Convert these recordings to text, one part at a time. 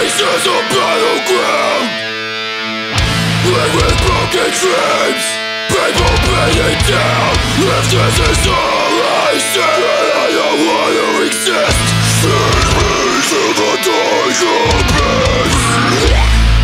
face is a battleground, lit with broken dreams. People beating down. If this is all I see, then I don't want to exist. Send me to the dark abyss.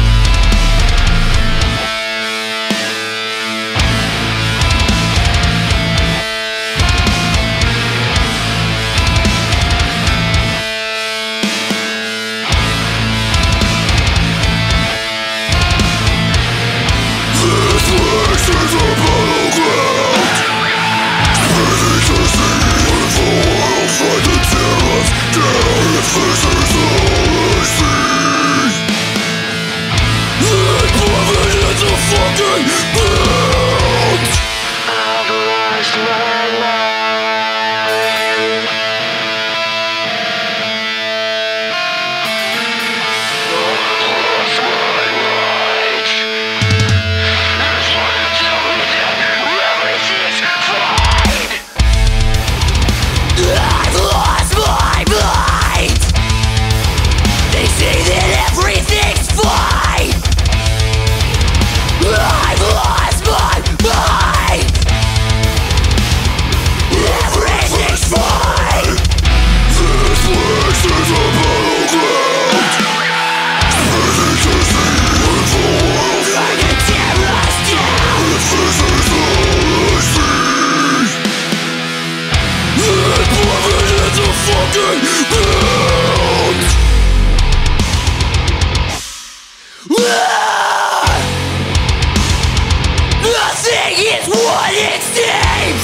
Nothing is what it seems.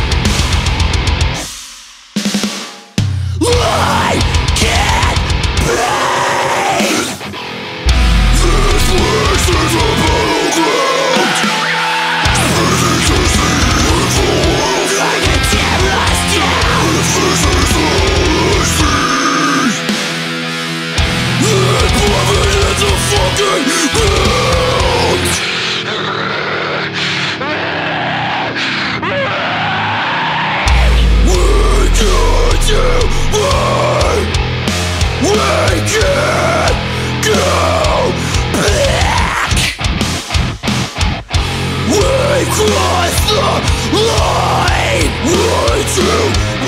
I can't breathe. This place is a battleground. Everything to see with the world. I can tear us down. If this is all I see, then plummet into fucking ground. We can't go back. We crossed the line. Right to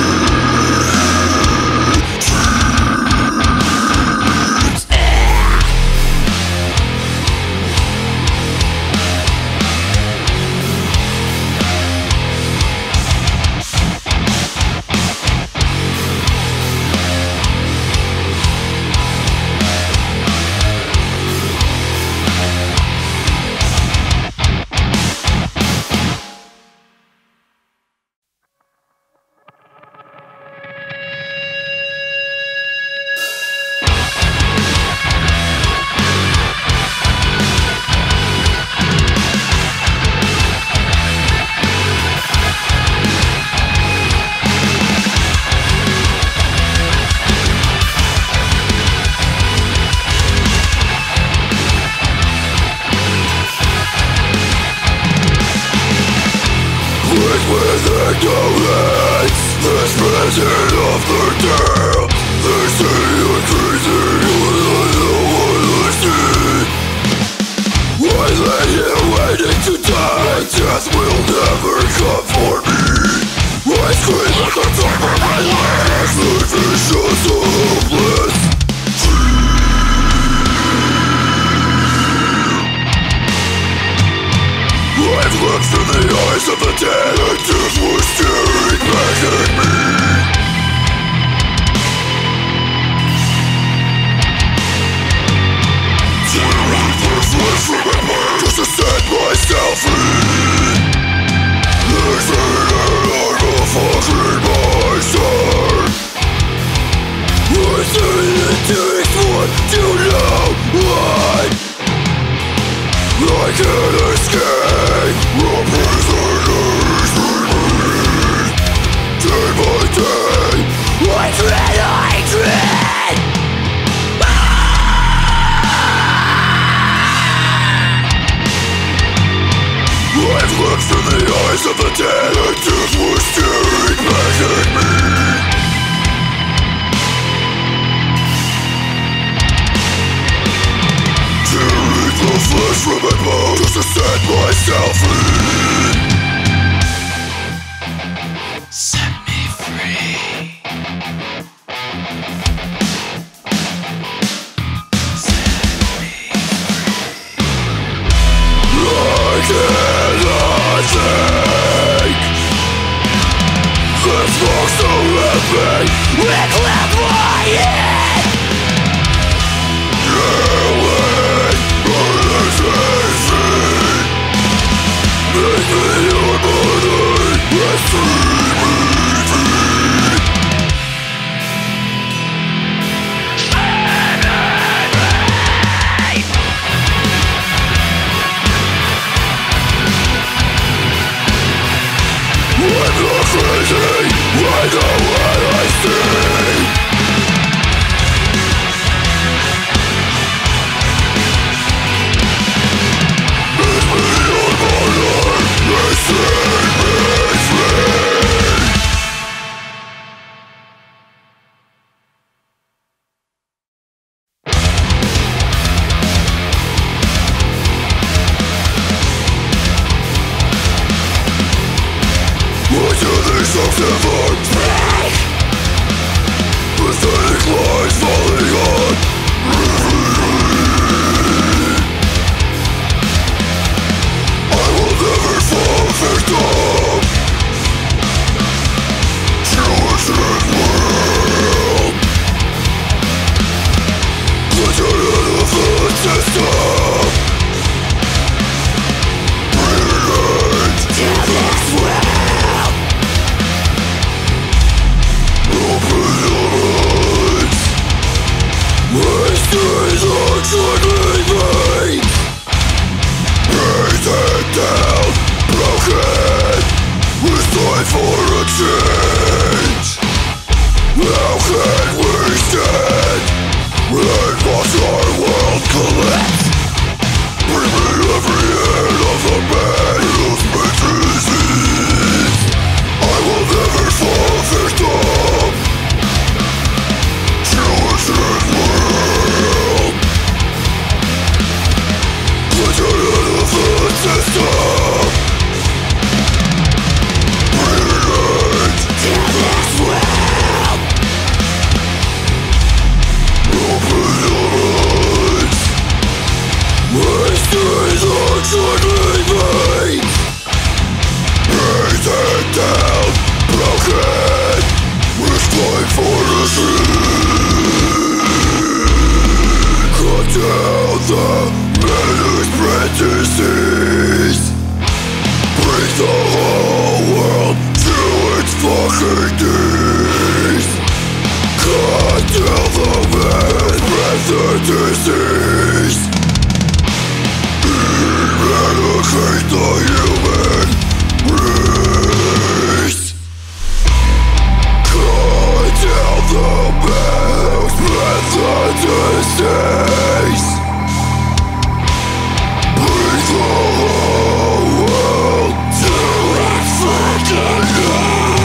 with ignorance, this prison of the dead. They say you're crazy, but I know what I see. I lay here waiting to die. Death will never come for me. I scream at the top of my lungs. Life is just so hopeless. I've looked through the eyes of the dead, and death was staring back at me. Generate this life from my mind, just to set myself free. They say that I'm a fucking monster. I say it takes one to know why. I can't escape the prisoners remain. Day by day, I dread. I've looked through the eyes of the dead, and death was staring back at me. to set myself free. Set me free. I cannot think. The smoke's so heavy, it left my head. Killing, hallucination. Make me your body, and free me free. I'm not crazy, I know what I see. Make me your body, and set me free. Why do these songs never break? Pathetic lies falling on I will never fall victim to a sick world. Glitter of the system. Brilliant to this world. Open your eyes. Wasted on struggling veins. Breathing down, broken. With time for a change. How can we stand when watch our world collapse? Bring me every end of the man who's meant disease. I will never fall victim to a sick world. Glitter of the system. Brilliant to this world. Open your eyes. Wasted on struggling veins. Breathing down, broken. With time for a sleep. Cut down the man who spread disease. Bring the whole world to its fucking knees. Cut down the man who spread the disease. Eradicate the human race. Cut down the man who spread the disease. Bring the whole world to its fucking knees.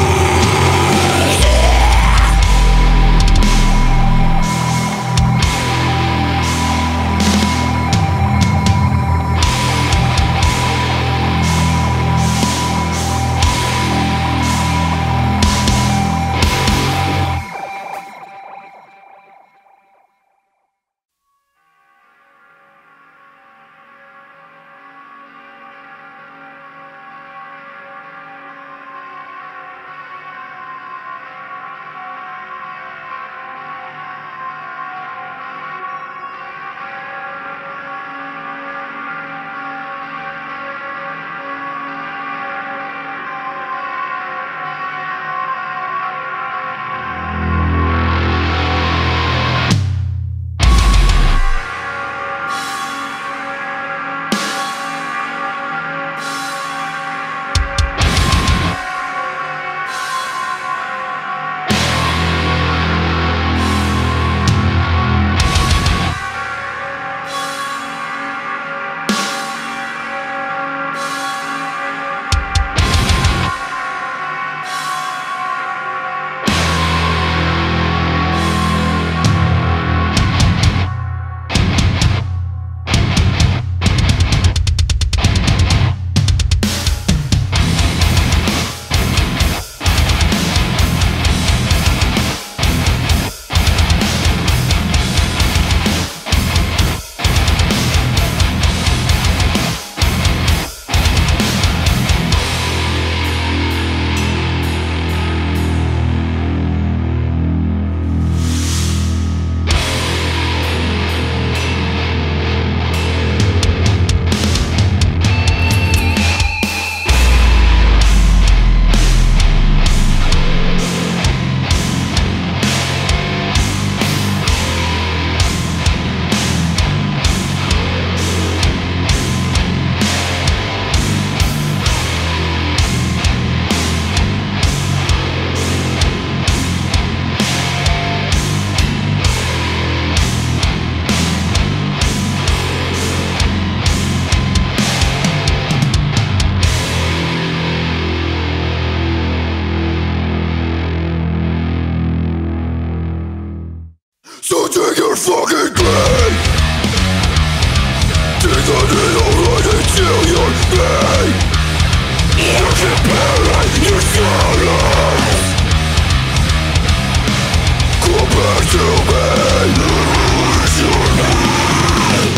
fucking grave. Take the needle right into your vein. You can bury your silence. Come back to me. Release your mind.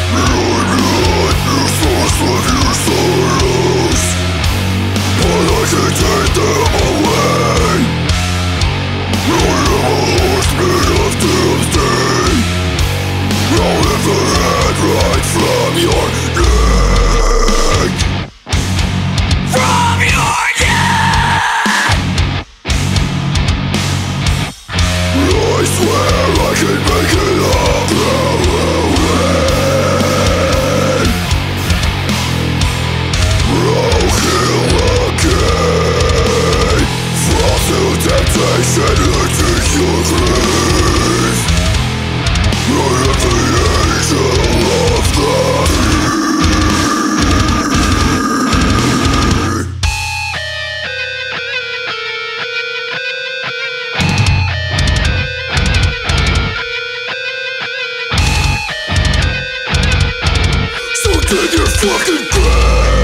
Your source of your sorrows, but I can take them away. I am a horseman of doomsday. I'll rip the head right from your neck. From your neck. I swear I can make it all go away. I'll kill again. Fall through temptation into your grave. I am the angel of the so take your fucking grave.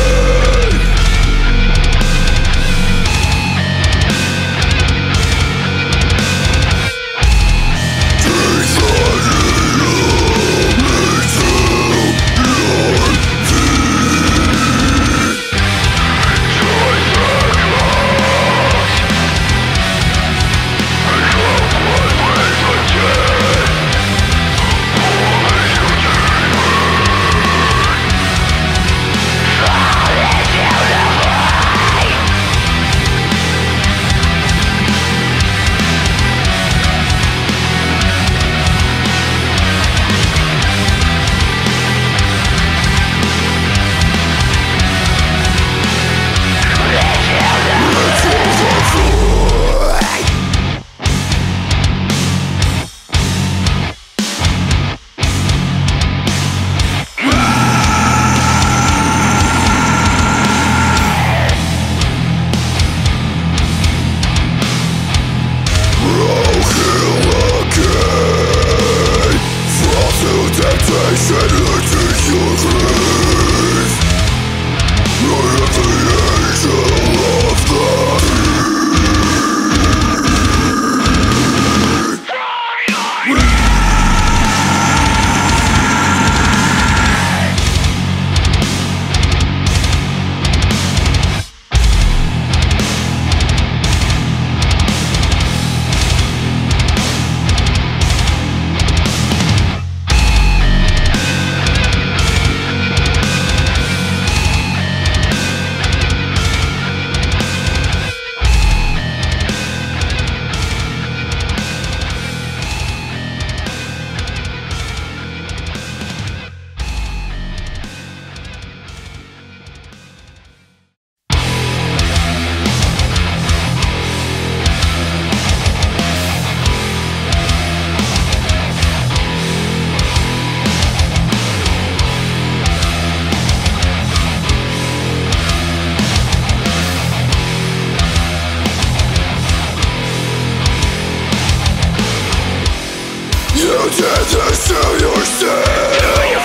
You did this to yourself.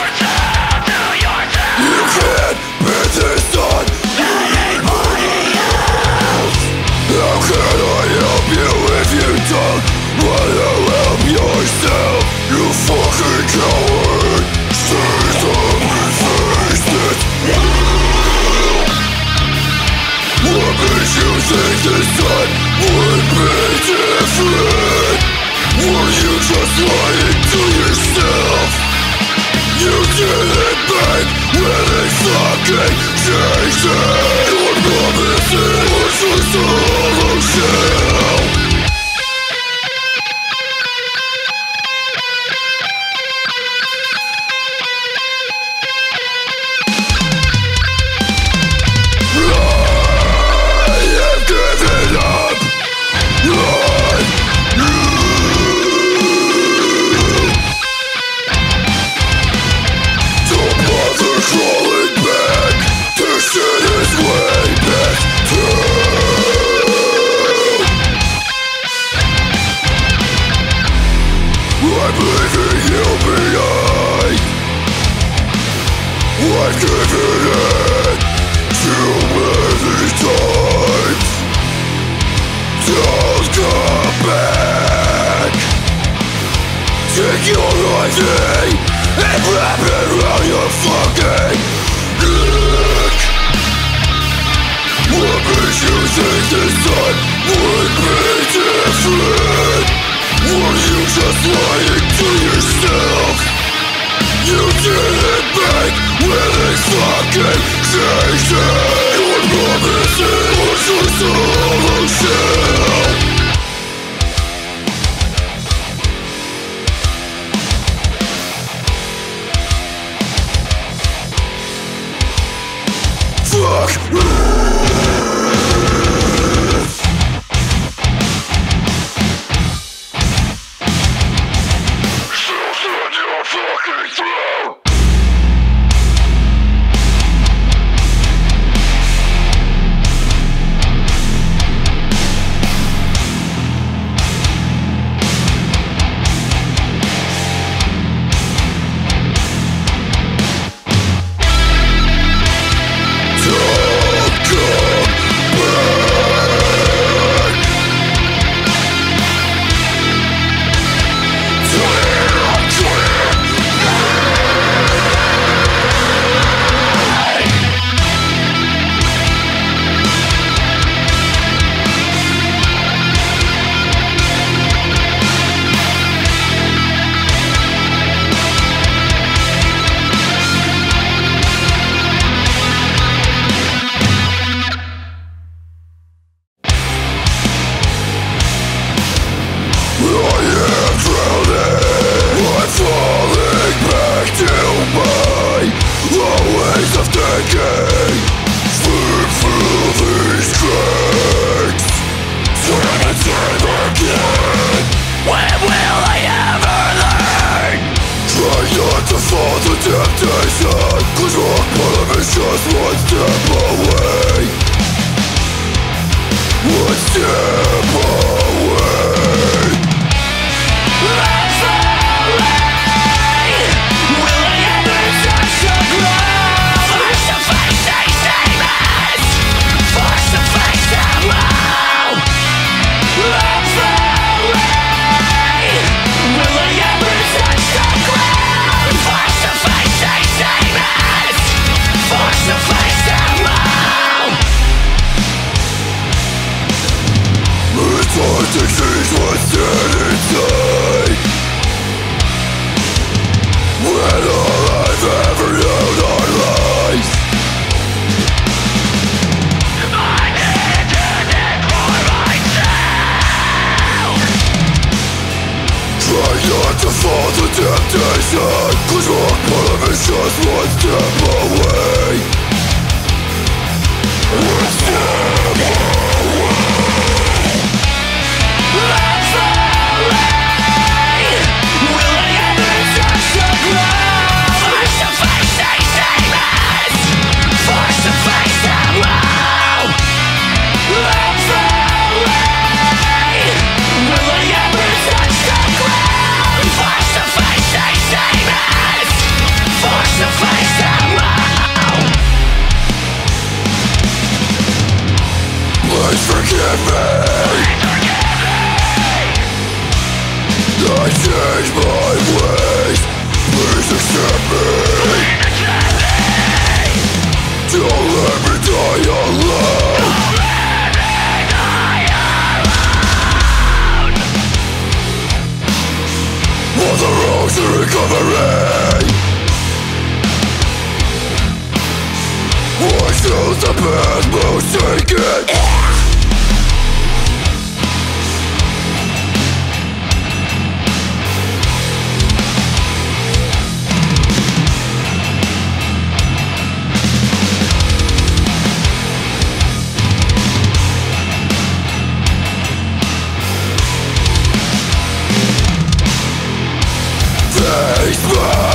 You can't put this on anybody else. How can I help you if you don't want to help yourself? You fucking coward. Stand up and face it. What makes you think this time would be different? Were you just lying to yourself? You didn't make really fucking changes. Your promises were just a hollow shell. I have given up on you. Don't bother crawling back. This shit is way back through. leaving you behind. I've given in too many times. Don't come back. Take your ID and wrap it around your fucking neck. What makes you think this time would be different? Were you just lying to yourself? You didn't make really fucking change it. Your promises was just a hollow shell. Fuck you! Cause rock bottom is just one step away. One step away. Let's away. Will I ever touch the ground? Force to face these demons. Force to face them all. Let's away. Will I ever touch the ground? Force to face these demons. Force to face them all. It's hard to change what's dead inside. When all I've ever known are lies. I need to live for myself. Try not to fall to temptation, cause rock bottom is just one step away. One step away. Let's away. Will I ever touch the ground? Force to face these demons. Force to face them all. Let's away. Will I ever touch the ground? Force to face these demons. Force to face them all. Please forgive me. I change my ways. Please accept me. Don't let me die alone. On the road to recovery, I chose the path most taken. Face back.